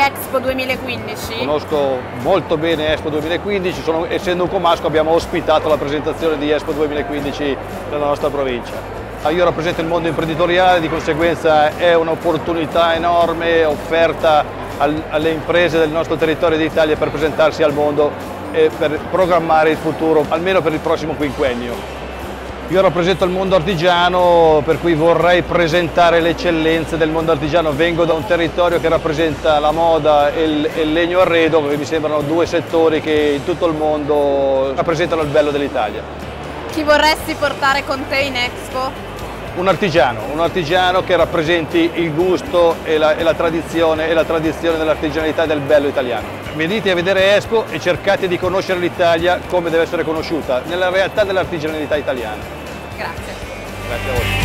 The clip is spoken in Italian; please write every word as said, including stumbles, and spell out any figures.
Expo duemilaquindici? Conosco molto bene Expo duemilaquindici, sono, essendo un comasco abbiamo ospitato la presentazione di Expo duemilaquindici nella nostra provincia. Io rappresento il mondo imprenditoriale, di conseguenza è un'opportunità enorme offerta al, alle imprese del nostro territorio d'Italia per presentarsi al mondo e per programmare il futuro, almeno per il prossimo quinquennio. Io rappresento il mondo artigiano, per cui vorrei presentare le eccellenze del mondo artigiano. Vengo da un territorio che rappresenta la moda e il, e il legno arredo, che mi sembrano due settori che in tutto il mondo rappresentano il bello dell'Italia. Chi vorresti portare con te in Expo? Un artigiano, un artigiano che rappresenti il gusto e la, e la tradizione e la tradizione dell'artigianalità e del bello italiano. Venite a vedere Expo e cercate di conoscere l'Italia come deve essere conosciuta, nella realtà dell'artigianalità italiana. Grazie. Grazie a voi.